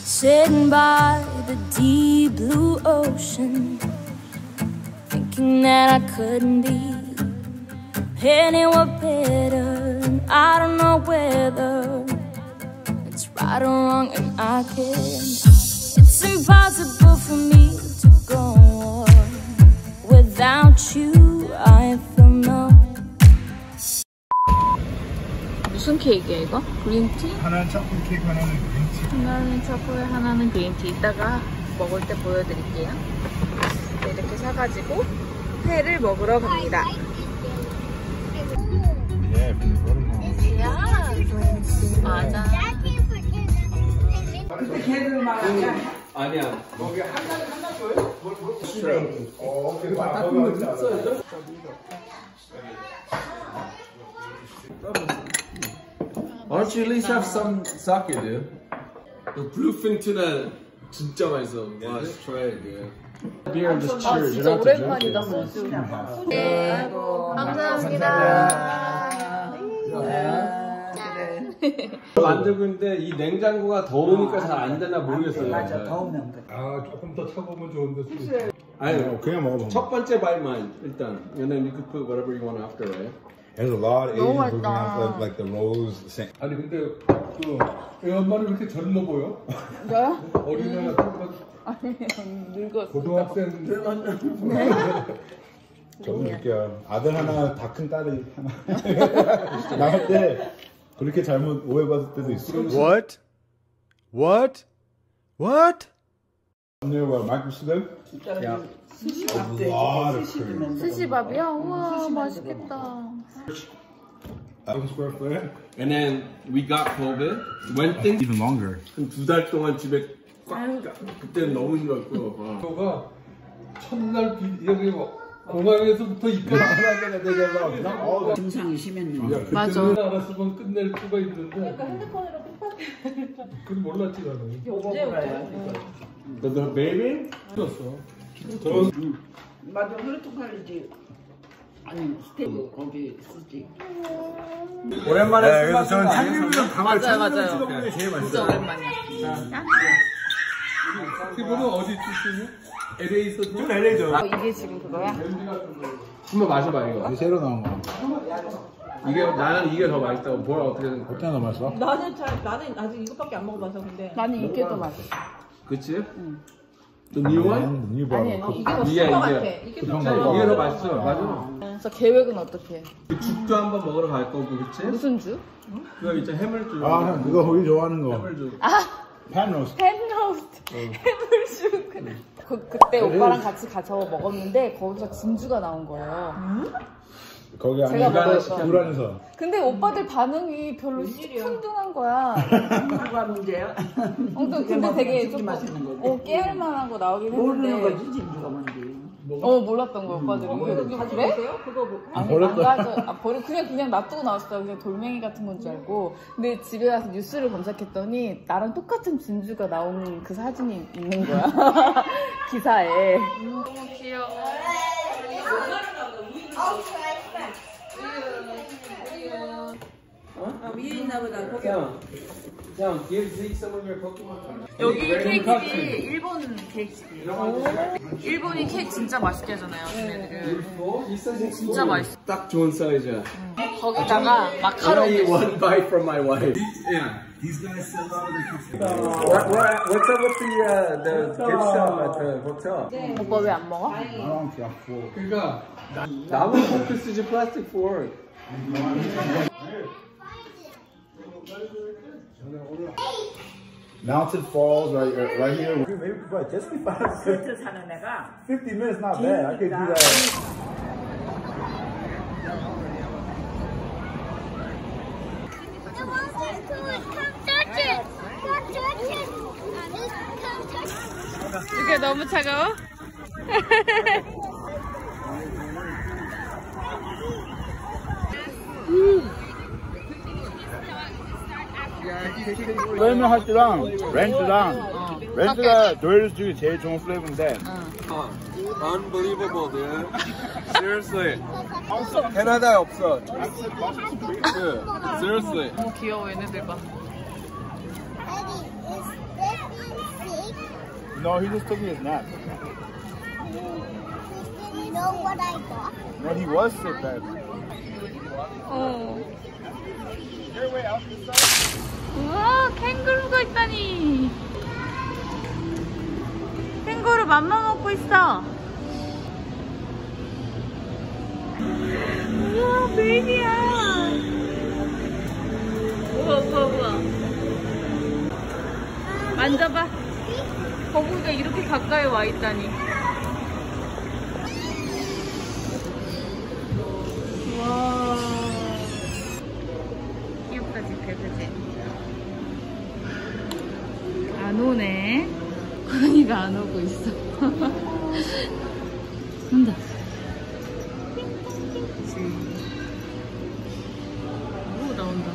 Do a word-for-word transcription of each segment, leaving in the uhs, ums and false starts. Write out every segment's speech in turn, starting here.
Sitting by the deep blue ocean, thinking that I couldn't be anywhere better. And I don't know whether it's right or wrong, and I can't. It's impossible for me to go on without you. I feel numb. 무슨 케이크야 이거? 그린티? 하나는 초콜릿 케이크, 하나는 그린티. 하나는 초콜릿, 하나는 그린티. 이따가 먹을 때 보여드릴게요. 네, 이렇게 사가지고 회를 먹으러 갑니다. 예, 맞아. 근데 걔들 말하냐? 아니야. 거기 하나 하나 줘요? 어, 그래서 바꾸는 거 있어요. Why don't you at least have some sake, dude? The bluefin tuna 진짜 맛있어. Wow, just try it, dude. Beer and just 아 cheers. 진짜 오랜만이다 소주. 네, 감사합니다. 만들고 있는데 이 냉장고가 더우니까 잘 안 되나 모르겠어요. 맞아, 더우면 그래. 아, 조금 더 차가우면 좋은데. 아니, 그냥 먹어봐. 첫 번째 발만 일단. And then you could put whatever you want after, right? There's a lot of Asian cooking 맛있다. houses like the Rose. Saint- 아니 근데 그 애 엄마는 왜 이렇게 젊어 보여? 저요? 어린애 같은 아니 늙었어. 고등학생. 조금 느껴요. 아들 하나, 다 큰 딸이 하나. 나갈 때 그렇게 잘못 오해받을 때도 있어. What? What? What? Near where Michael live? Yeah. 스시밥도 해주고 스시 주면 스시밥이야? 우와 맛있겠다. One square foot. And then we got COVID. When things Even longer. 두 달 동안 집에 꽉 그때는 너무 힘들었고. 너가 첫날 비- 여기 공항에서부터 입까지 하나가 되잖아. 증상이 심했는데. 맞아. 그때는 알았으면 끝낼 수가 있는데. 그걸 몰랐지 나는. The, the baby? 없었어. 맞아, 흐르통칼리지. 아니, 스테이크 거기 쓰지. 오랜만에 네, 그래서 저는 참기름이랑 강화를 맞아요, 맞아요. 찍어 먹는 게 제일 진짜 맛있어요. 오랜만이야. 티브는 어디 출신이야? 엘에이 있었지? 좀 엘에이죠. 어, 이게 지금 그거야? 한번 마셔봐 이거. 이게 새로 나온 거. 이게 나는 이게 더 맛있다고. 뭐라 어떻게 생각해? 어떻게 맛있어? 나는 잘 나는 아직 이것밖에 안 먹어봐서 근데 나는 이게 더 맛있어. 그치? 응. The new one? 니 아니, 봐. 이게 더 이게, 좋은 것 이게. 같아. 이게 더 그런 좋은 거. 것 이게 더 같아. 맛있어. 맞아. 그래서 계획은 어떻게 해? 죽도 한번 먹으러 갈 거고, 그치? 무슨 주? 그거 이제 해물죽. 아, 형, 그거 우리 좋아하는 거. 해물죽. 팬로스. 햄로스트, 해물죽. 그, 그때 오빠랑 같이 가서 먹었는데 거기서 진주가 나온 거예요. 거기 안에 제가 먹었어. 물 안에서. 근데 오빠들 반응이 별로 시큰둥한 거야. 뭐가 문제야? 어, 또 근데 되게 조금 조금 맛있는 거지. 어, 깨알만한 거 나오긴 모르는 했는데 거지, 진주가 뭔지. 어 몰랐던 거야 오빠들이. 그래? 보세요? 그거 뭐 아니 안 가져. 아, 버리 그냥 그냥 놔두고 나왔어요. 그냥 돌멩이 같은 건 줄 알고. 근데 집에 가서 뉴스를 검색했더니 나랑 똑같은 진주가 나오는 그 사진이 있는 거야. 기사에. 너무 귀여워. 아, 위에 있나 보다. 거기. 그냥 give Zeke some of your Pokemon. 여기 케이크집이 일본 케이크집이에요. 일본이 케이크 진짜 맛있게 하잖아요. 걔네들은. 진짜 맛있어. 딱 좋은 사이즈야. 거기다가 마카롱. I eat one bite from my wife. Yeah. These guys sell out of the What, what, what's up with the, uh, the gift shop at the hotel? 오빠 왜 안 먹어? 그러니까 남은 포크 쓰지 플라스틱 포크. Mountain Falls right, right here. Maybe we could buy just be five. 스트 사는 애가 fifty minutes, not bad. I could do that. 이게 너무 차가워? 플레이맨 할때랑 렌즈랑 렌즈가 노예를 중에 제일 좋은 플레이브인데 Unbelievable, dude. Seriously. 캐나다에 없어. Dude, seriously. 너무 귀여워 얘네들 봐. No, he just took me his nap. You know what I got? No, he was sick, guys. 어. Your way out this side. 우와, 캥거루가 있다니. 캥거루 맘마 먹고 있어. 우와, 베이비야. 우와, 우와, 우와. 만져봐. 거북이가 이렇게 가까이 와 있다니. 와. 귀엽다, 진짜, 그치? 안 오네. 고양이가 안 오고 있어. 온다. 오, 나온다.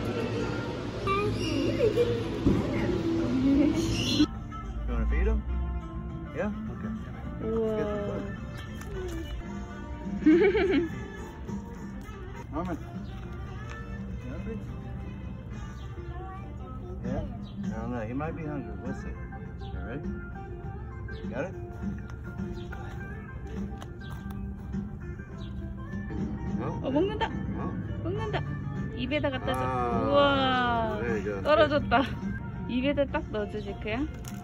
You want to feed him? Yeah? Okay. 우와. Norman. You hungry? Yeah? I don't know. He might be hungry. We'll see. You ready? You got it? No? 어, 먹는다. No? 먹는다. 입에다 갖다 줘. 아, 우와. there you go. 떨어졌다. 입에다 딱 넣어줘, 지크야.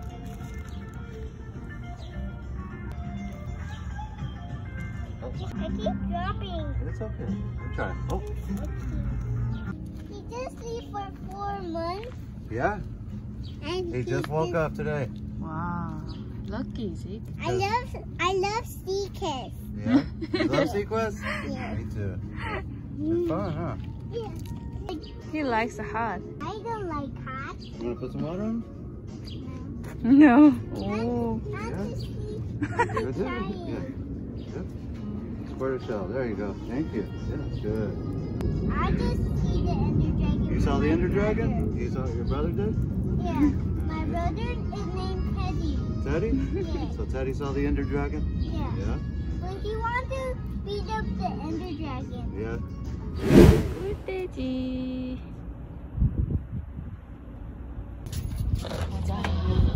I keep dropping. It's okay. We'll try. Oh. He just sleep for four months. Yeah? And He just woke up today. 와. 럭키, 지. I love I love seekers. Yeah? You love Sequest? Yeah. Me too. It's fun, huh? Yeah. He likes the hot. I don't like cats. You want to put some water on? No. 오. Not Yeah. to sleep. Good, good. Dying. Yeah. Good. Square shell. There you go. Thank you. Yeah, good. I just see the Ender Dragon. You saw the with Ender my Dragon? brother. You saw your brother did? Yeah. My brother is named Teddy. Teddy? Yeah. So Teddy saw the Ender Dragon? Yeah. Yeah? But he wants to beat up the Ender Dragon. Yeah. 꿀돼지. 가자.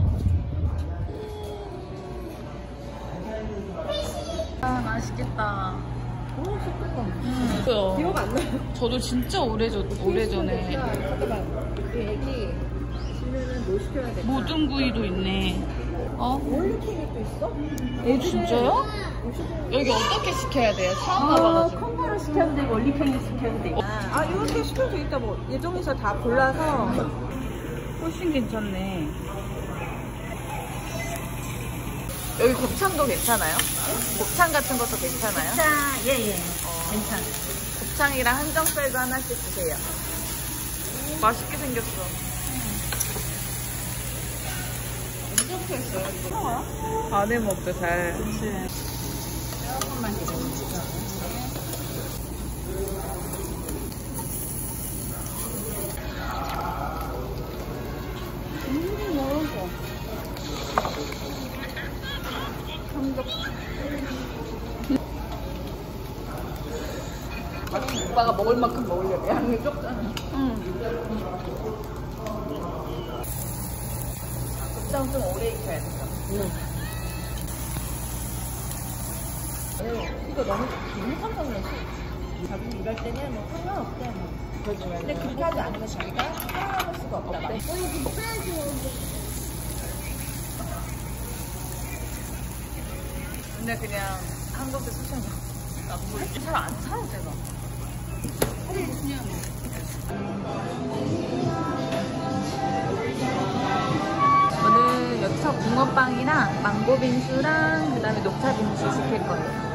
아, 맛있겠다. 오, 좋겠다. 기억 안 나요. 저도 진짜 오래전, 오래전에. 잠깐만. 우리 애기 지면은 뭐 시켜야 돼? 모든 구이도 있네. 어? 올리케이크도 있어? 오, 진짜요? 여기 어떻게 시켜야 돼요? 처음 가봐가지고. 콩가루 시켜도 되고 올리케이크 시켜도 되고. 아, 이렇게 시켜도 되겠다. 뭐 예정에서 다 골라서. 훨씬 괜찮네. 여기 곱창도 괜찮아요? 곱창 같은 것도 괜찮아요? 자, 예, 예. 괜찮아. 곱창이랑 한정살도 하나씩 주세요. 맛있게 생겼어. 이렇게 했어요. 이거. 안에 먹도 잘. 조금만 기다려주세요. 음, 맛있어. 오빠가 먹을 만큼 먹으려고 양이 적잖아. 곱창 좀 오래 익혀야 된다. 이거 너무 너무 깜짝 놀랐어. 자기 일할 때는 뭐 상관없대. 뭐. 근데 그렇게 하지 않으면 자기가 살아남을 수가 없다고. 근데 그냥 한국에 수셔서 잘안 사요, 제가. 저는 여기서 붕어빵이랑 망고 빙수랑 그 다음에 녹차 빙수 시킬 거예요.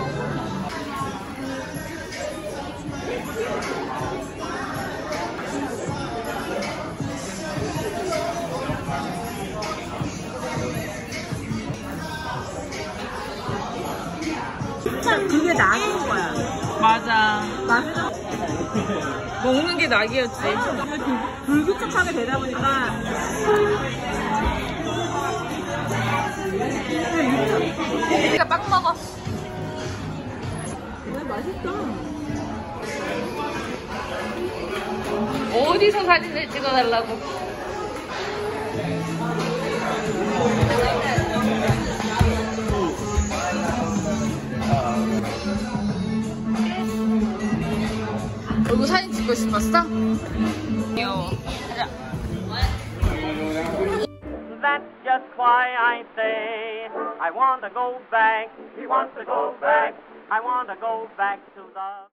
참 그게 낙인 거야. 맞아. 맞아. 먹는 게 낙이었지. 불규칙하게 되다 보니까 우리가 빵 먹어. 왜 맛있어? 어디서 사진을 찍어달라고. 듣고 싶었어? 귀여워. 가자. That's just why I say I want to go back. He wants to go back. I want to go back to the